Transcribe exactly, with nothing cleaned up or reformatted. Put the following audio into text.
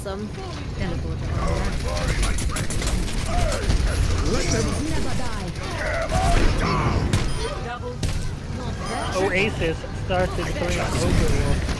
awesome. Teleporter. Never die. Oasis started playing Overwatch.